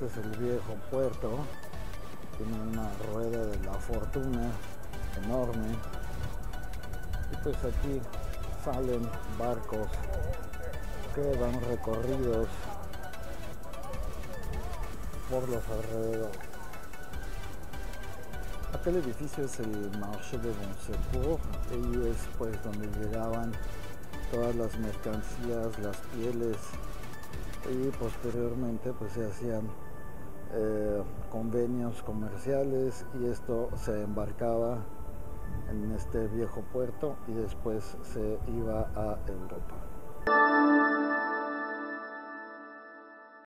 es el viejo puerto. Tiene una rueda de la fortuna enorme. Y pues aquí salen barcos que dan recorridos por los alrededores. Aquel edificio es el Marché de Bon Secours y es pues donde llegaban todas las mercancías, las pieles, y posteriormente pues se hacían convenios comerciales y esto se embarcaba en este viejo puerto y después se iba a Europa.